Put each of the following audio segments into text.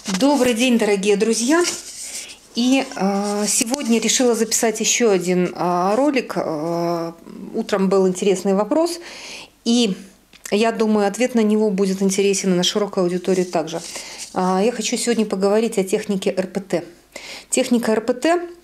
Добрый день, дорогие друзья! И сегодня решила записать еще один ролик. Утром был интересный вопрос, и я думаю, ответ на него будет интересен и на широкой аудитории также. Я хочу сегодня поговорить о технике РПТ. Техника РПТ.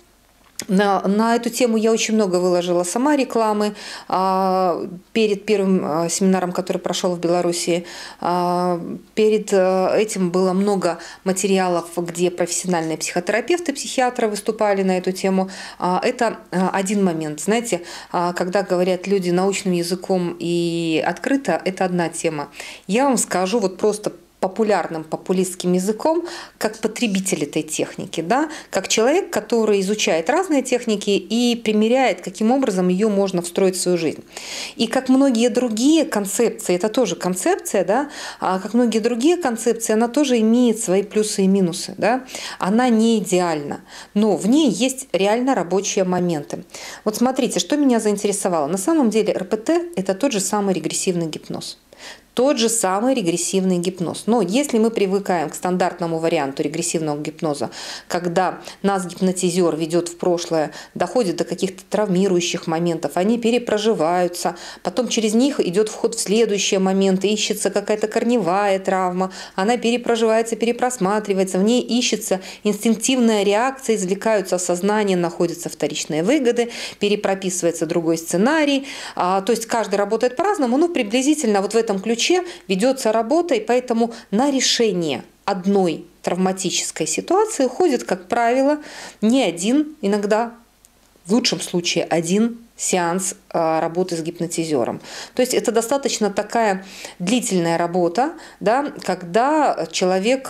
На эту тему я очень много выложила сама рекламы перед первым семинаром, который прошел в Беларуси. Перед этим было много материалов, где профессиональные психотерапевты, психиатры выступали на эту тему. Это один момент. Знаете, когда говорят люди научным языком и открыто, это одна тема. Я вам скажу вот просто популярным популистским языком, как потребитель этой техники, да? Как человек, который изучает разные техники и примеряет, каким образом ее можно встроить в свою жизнь. И как многие другие концепции, это тоже концепция, да? Как многие другие концепции, она тоже имеет свои плюсы и минусы. Да? Она не идеальна, но в ней есть реально рабочие моменты. Вот смотрите, что меня заинтересовало. На самом деле РПТ – это тот же самый регрессивный гипноз. Тот же самый регрессивный гипноз. Но если мы привыкаем к стандартному варианту регрессивного гипноза, когда нас гипнотизер ведет в прошлое, доходит до каких-то травмирующих моментов, они перепроживаются, потом через них идет вход в следующие моменты, ищется какая-то корневая травма, она перепроживается, перепросматривается, в ней ищется инстинктивная реакция, извлекаются сознание, находятся вторичные выгоды, перепрописывается другой сценарий. То есть каждый работает по-разному, но приблизительно вот в этом ключе ведется работа, и поэтому на решение одной травматической ситуации уходит, как правило, не один, иногда в лучшем случае один сеанс работы с гипнотизером. То есть это достаточно такая длительная работа, да, когда человек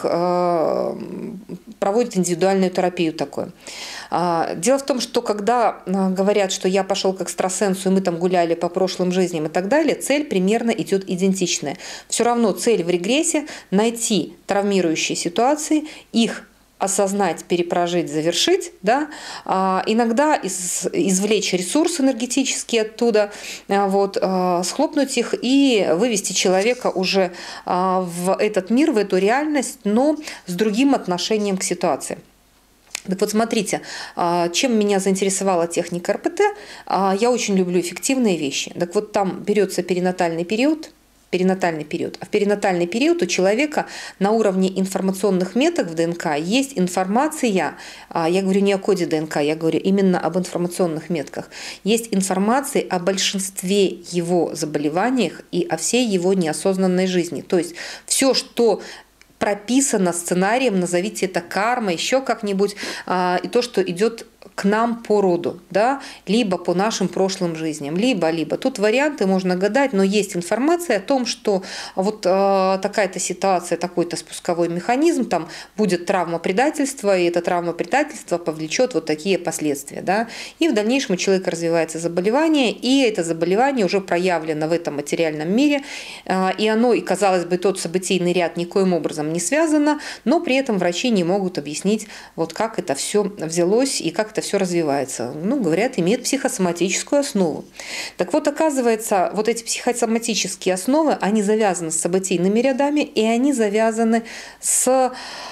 проводит индивидуальную терапию такую. Дело в том, что когда говорят, что я пошел к экстрасенсу, и мы там гуляли по прошлым жизням и так далее, цель примерно идет идентичная. Все равно цель в регрессе – найти травмирующие ситуации, их осознать, перепрожить, завершить, да? Иногда извлечь ресурс энергетический оттуда, вот, схлопнуть их и вывести человека уже в этот мир, в эту реальность, но с другим отношением к ситуации. Так вот, смотрите, чем меня заинтересовала техника РПТ. Я очень люблю эффективные вещи. Так вот, там берется перинатальный период. А в перинатальный период у человека на уровне информационных меток в ДНК есть информация, я говорю не о коде ДНК, я говорю именно об информационных метках, есть информация о большинстве его заболеваниях и о всей его неосознанной жизни. То есть все, что прописано сценарием, назовите это кармой, еще как-нибудь, и то, что идет к нам по роду, да, либо по нашим прошлым жизням, либо. Тут варианты можно гадать, но есть информация о том, что вот такая-то ситуация, такой-то спусковой механизм, там будет травма предательства, и эта травма предательства повлечет вот такие последствия, да, и в дальнейшем у человека развивается заболевание, и это заболевание уже проявлено в этом материальном мире, и оно, и казалось бы, тот событийный ряд никоим образом не связано, но при этом врачи не могут объяснить, вот как это все взялось и как это все развивается. Ну, говорят, имеет психосоматическую основу. Так вот, оказывается, вот эти психосоматические основы, они завязаны с событийными рядами, и они завязаны со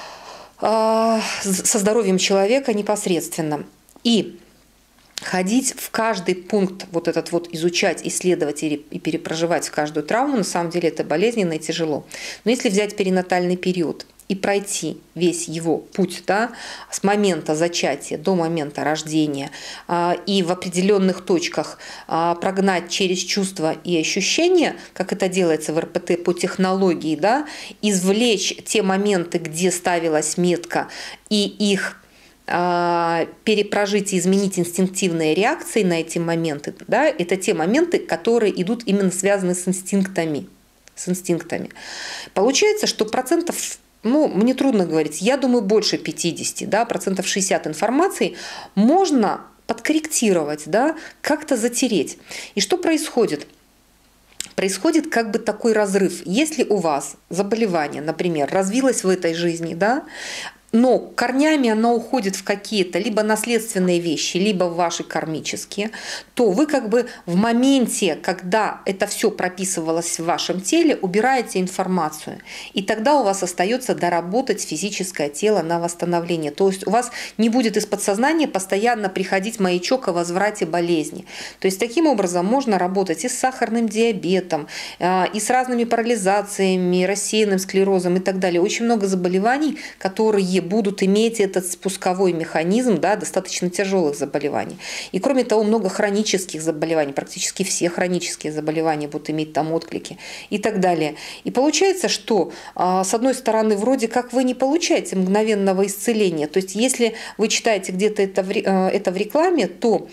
здоровьем человека непосредственно. И ходить в каждый пункт, вот этот вот изучать, исследовать и перепроживать в каждую травму, на самом деле это болезненно и тяжело. Но если взять перинатальный период и пройти весь его путь, да, с момента зачатия до момента рождения, и в определенных точках прогнать через чувства и ощущения, как это делается в РПТ по технологии, да, извлечь те моменты, где ставилась метка, и их перепрожить и изменить инстинктивные реакции на эти моменты, да, это те моменты, которые идут именно связаны с инстинктами. Получается, что процентов, ну, мне трудно говорить, я думаю, больше 50, да, процентов 60 информации можно подкорректировать, да, как-то затереть. И что происходит? Происходит как бы такой разрыв. Если у вас заболевание, например, развилось в этой жизни, да, но корнями оно уходит в какие-то либо наследственные вещи, либо в ваши кармические, то вы как бы в моменте, когда это все прописывалось в вашем теле, убираете информацию. И тогда у вас остается доработать физическое тело на восстановление. То есть у вас не будет из подсознания постоянно приходить маячок о возврате болезни. То есть таким образом можно работать и с сахарным диабетом, и с разными парализациями, рассеянным склерозом и так далее. Очень много заболеваний, которые будут иметь этот спусковой механизм, да, достаточно тяжелых заболеваний. И кроме того, много хронических заболеваний, практически все хронические заболевания будут иметь там отклики и так далее. И получается, что с одной стороны, вроде как вы не получаете мгновенного исцеления. То есть если вы читаете где-то это в рекламе, то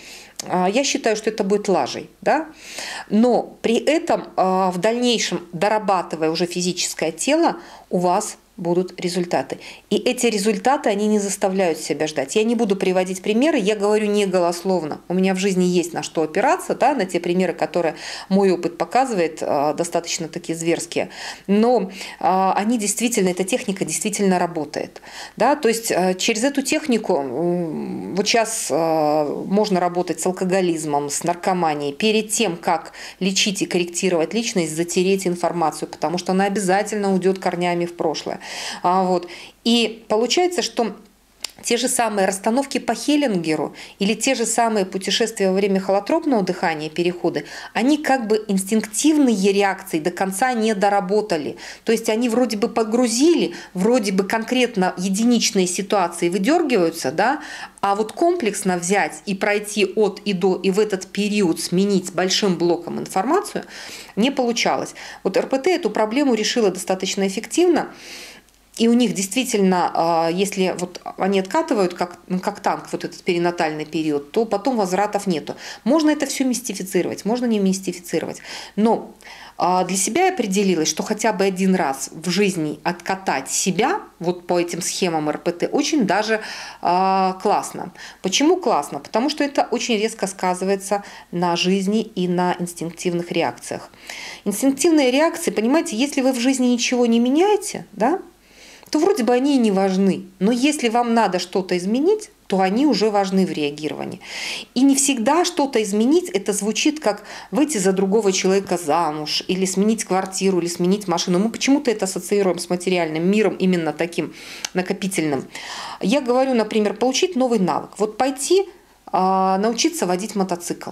я считаю, что это будет лажей, да? Но при этом в дальнейшем, дорабатывая уже физическое тело, у вас будут результаты. И эти результаты, они не заставляют себя ждать. Я не буду приводить примеры, я говорю не голословно. У меня в жизни есть на что опираться, да, на те примеры, которые мой опыт показывает, достаточно такие зверские. Но они действительно, эта техника действительно работает. Да? То есть через эту технику вот сейчас можно работать с алкоголизмом, с наркоманией. Перед тем, как лечить и корректировать личность, затереть информацию, потому что она обязательно уйдет корнями в прошлое. Вот. И получается, что те же самые расстановки по Хеллингеру или те же самые путешествия во время холотропного дыхания, переходы, они как бы инстинктивные реакции до конца не доработали. То есть они вроде бы подгрузили, вроде бы конкретно единичные ситуации выдергиваются, да, а вот комплексно взять и пройти от и до, и в этот период сменить большим блоком информацию не получалось. Вот РПТ эту проблему решила достаточно эффективно. И у них действительно, если вот они откатывают как танк вот этот перинатальный период, то потом возвратов нету. Можно это все мистифицировать, можно не мистифицировать. Но для себя я определилась, что хотя бы один раз в жизни откатать себя вот по этим схемам РПТ очень даже классно. Почему классно? Потому что это очень резко сказывается на жизни и на инстинктивных реакциях. Инстинктивные реакции, понимаете, если вы в жизни ничего не меняете, да, то вроде бы они и не важны. Но если вам надо что-то изменить, то они уже важны в реагировании. И не всегда что-то изменить, это звучит как выйти за другого человека замуж, или сменить квартиру, или сменить машину. Мы почему-то это ассоциируем с материальным миром, именно таким накопительным. Я говорю, например, получить новый навык. Вот пойти научиться водить мотоцикл.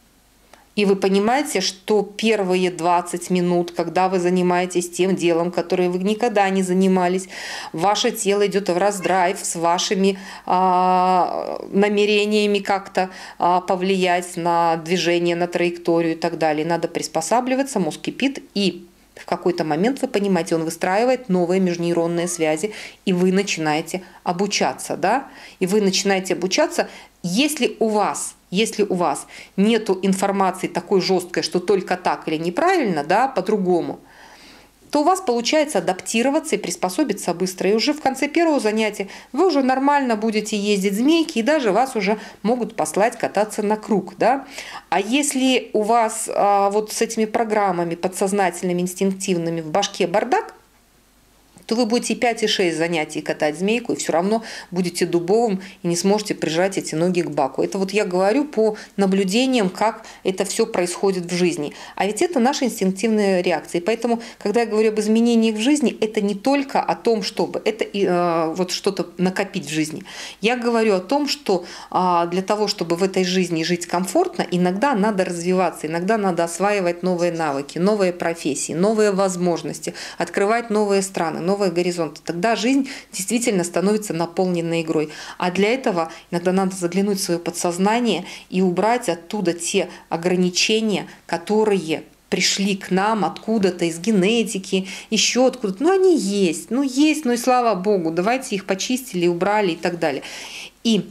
И вы понимаете, что первые 20 минут, когда вы занимаетесь тем делом, которое вы никогда не занимались, ваше тело идет в раздрайв с вашими намерениями как-то повлиять на движение, на траекторию и так далее. Надо приспосабливаться, мозг кипит, и в какой-то момент вы понимаете, он выстраивает новые межнейронные связи, и вы начинаете обучаться. Да? И вы начинаете обучаться, если у вас нету информации такой жесткой, что только так или неправильно, да, по-другому, то у вас получается адаптироваться и приспособиться быстро. И уже в конце первого занятия вы уже нормально будете ездить змейки, и даже вас уже могут послать кататься на круг. Да? А если у вас вот с этими программами подсознательными, инстинктивными в башке бардак, то вы будете 5 и 6 занятий катать змейку, и все равно будете дубовым и не сможете прижать эти ноги к баку. Это вот я говорю по наблюдениям, как это все происходит в жизни. А ведь это наши инстинктивные реакции. Поэтому, когда я говорю об изменениях в жизни, это не только о том, чтобы это вот что-то накопить в жизни. Я говорю о том, что для того, чтобы в этой жизни жить комфортно, иногда надо развиваться, иногда надо осваивать новые навыки, новые профессии, новые возможности, открывать новые страны, новые горизонты. Тогда жизнь действительно становится наполненной игрой. А для этого иногда надо заглянуть в свое подсознание и убрать оттуда те ограничения, которые пришли к нам откуда-то из генетики, еще откуда-то. Они есть, но и слава богу, давайте их почистили, убрали и так далее. И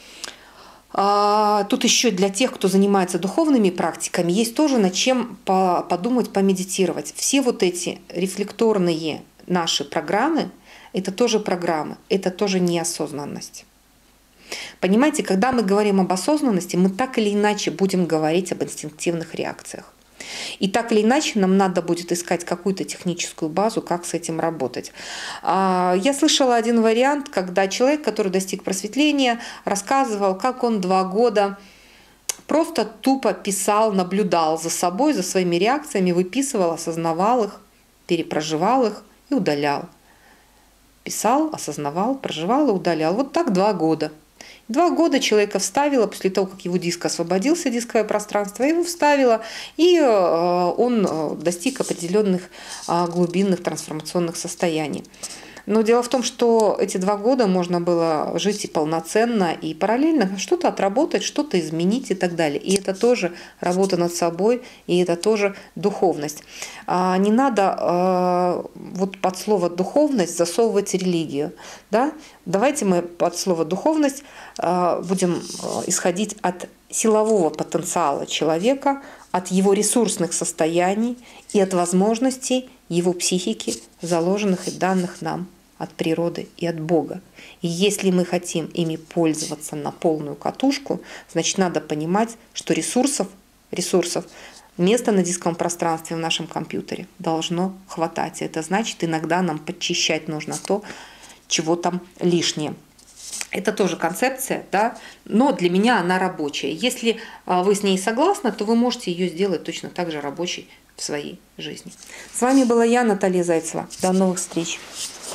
тут еще для тех, кто занимается духовными практиками, есть тоже над чем подумать, помедитировать. Все вот эти рефлекторные наши программы – это тоже программы, это тоже неосознанность. Понимаете, когда мы говорим об осознанности, мы так или иначе будем говорить об инстинктивных реакциях. И так или иначе нам надо будет искать какую-то техническую базу, как с этим работать. Я слышала один вариант, когда человек, который достиг просветления, рассказывал, как он 2 года просто тупо писал, наблюдал за собой, за своими реакциями, выписывал, осознавал их, перепроживал их и удалял. Писал, осознавал, проживал и удалял. Вот так 2 года. 2 года человека вставило, после того, как его диск освободился, дисковое пространство, его вставило, и он достиг определенных глубинных трансформационных состояний. Но дело в том, что эти 2 года можно было жить и полноценно, и параллельно что-то отработать, что-то изменить и так далее. И это тоже работа над собой, и это тоже духовность. Не надо вот под слово «духовность» засовывать религию. Да? Давайте мы под слово «духовность» будем исходить от силового потенциала человека, от его ресурсных состояний и от возможностей его психики, заложенных и данных нам от природы и от Бога. И если мы хотим ими пользоваться на полную катушку, значит, надо понимать, что ресурсов места на дисковом пространстве в нашем компьютере должно хватать. Это значит, иногда нам подчищать нужно то, чего там лишнее. Это тоже концепция, да, но для меня она рабочая. Если вы с ней согласны, то вы можете ее сделать точно так же рабочей в своей жизни. С вами была я, Наталья Зайцева. До новых встреч!